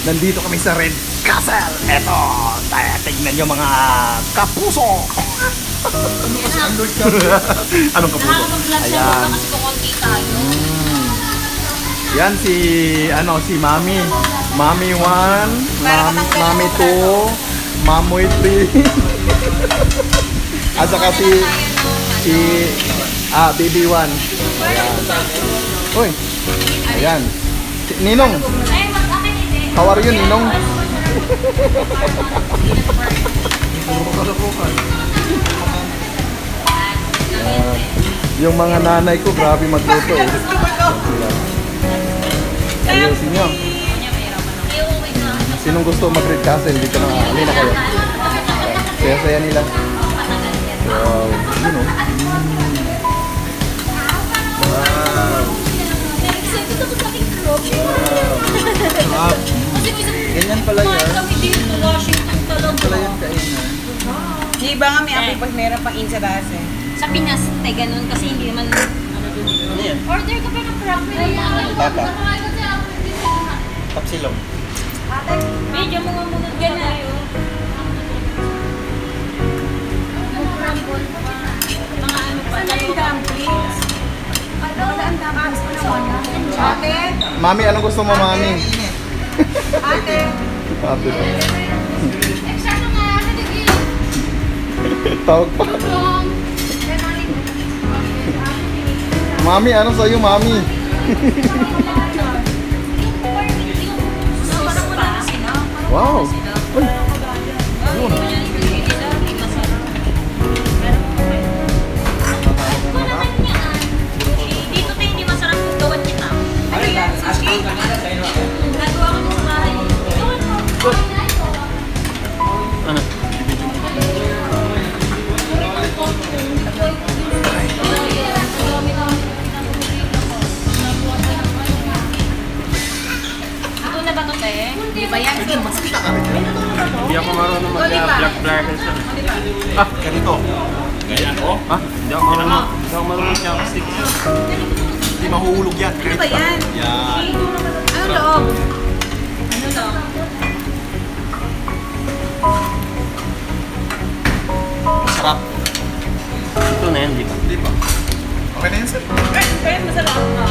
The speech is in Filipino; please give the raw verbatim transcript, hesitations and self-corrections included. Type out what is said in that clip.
Nandito kami sa Red Castle. Eto, tignan nyo mga kapuso. Anong kapuso? Ayan. Mm. Yan si, ano, si Mami. Mami one, Mami, Mami two, Mamoy three. At saka si, si, ah, Baby one. Ayan. Uy. Ayan. Si, Ninong. How are you, Ninong? uh, yung mga nanay ko, grabe magluto eh. Ayusin nyo. Sinong gusto mag-Red Castle? Dito na, alin na kayo. Saya-saya nila. Wow, you know. Wow. Wow. Ganyan pala yan. Ganyan pala yan kainan. Di ba nga may apoy pag meron pang insadas eh? Sa Pinas, tay ganun kasi hindi naman ano dun. Order ka pa ng crab na yan. Tata. Tapsilong. Medyo mo nga muna dyan na yun. Mga ano pa. Saan na yung dumplings? Wala ang dumplings ko na wala. Ate? Mami, anong gusto mo, Mami? Ate? Ate. Eksakto nga, Tawag pa. Mami, ano sa'yo, Mami? Wow! Uy! Yun! dito tayo hindi masarap kung gawan kita. Ano yan? Sushi? Nagawa ko sa bahay. Gawan mo. Ano? Ito na ba ito, te? Di ba yan? Sige, magsikita ka rin. Hindi ako marunong mag-black black sa. Ah, ganito. Ganyan oh? Ha? Hindi ako marunong. Hindi ako marunong siya kasi. Hindi mahuhulog yan. Ano ba yan? Yan. Ano loob? Ano lang? Sarap. Ito na yan, di ba? Di ba? Okay na yan, sir. Kaya masarap.